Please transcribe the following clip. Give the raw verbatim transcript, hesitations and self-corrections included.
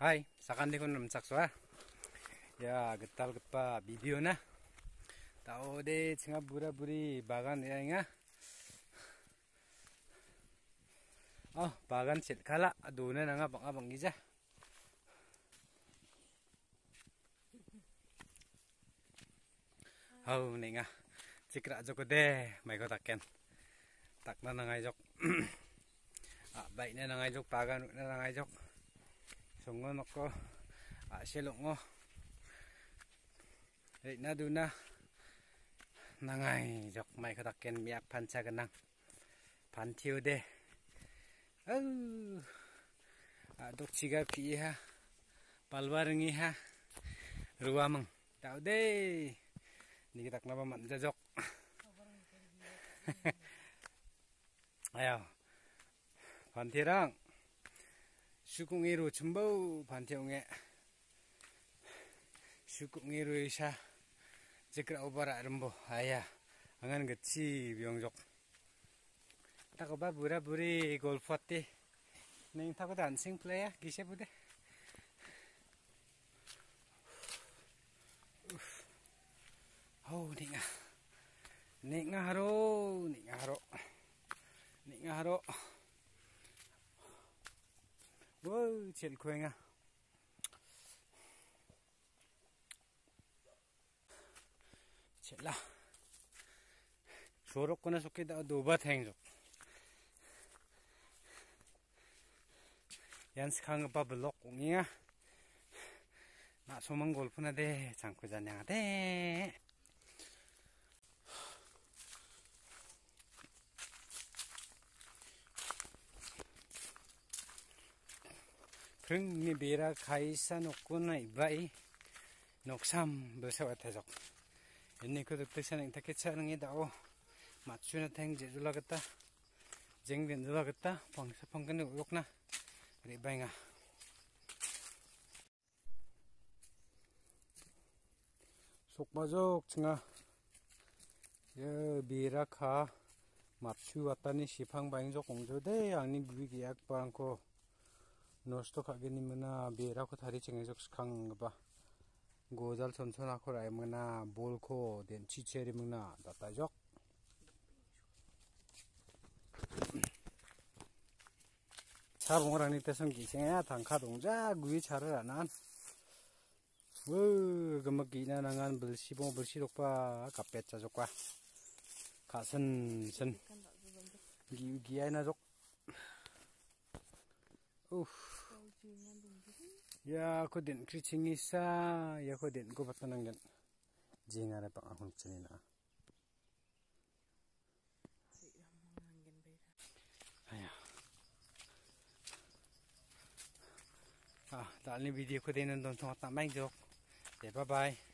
Hai, sakandikon namsakswa. Ya, getal getpa video na. Tao de chinga bura buri bagan ya inga. Oh, bagan chet kala aduna nanga bang abang gija. Hau ninga. Cikra joko de mai ko takken. Takna nangai jok. Ah, baik na nangai jok bagan na nangai jok. Songo noko ah selongo reit na duna nangai jok mai kataken miak panca genang pantiu de oh adok ciga pi ha palwarengi ha ruameng tau de ni kita kenapa man jajok ayo pantirang sukungiru cembau pantiunge sukungiru isa jekra obara rembo aya angan geci byongjok takoba bura buri golfati neng tako dancing play ya gise bude oh ninga ninga haro ninga haro ninga haro wow, cel kuenga. Cela. Sorok kona soke da doba thengjok. Yan skang pa blok ngia. Na somang golpuna de changko janya de. Kreng ni bera kaisa nokuna ibai noksam bersawat hajok. Ini ko dokter sanang take charang ida o matchuna thang jejula gata jeng den jula gata pangsa pangkan ukna ri bainga. Sokbajok chinga ye bera kha matchu atani sipang baingjok ongjode angni gui giak pangko nosto kageni mana bera ko thari chengjok skang ba gojal chonsona ko rai mana bol ko den chicheri mana data jok sabongrani tesong gisengya tangkha dongja gui charanan wo gamagina nangan belsi bong belsi rokpa kapet cha jokwa kasen sen gi giai na jok uff ya ko den krichingi sa ya ko den ko batanang den jingara pa ahun chinina aya ah dalni video ko den don thong ta mai jok bye bye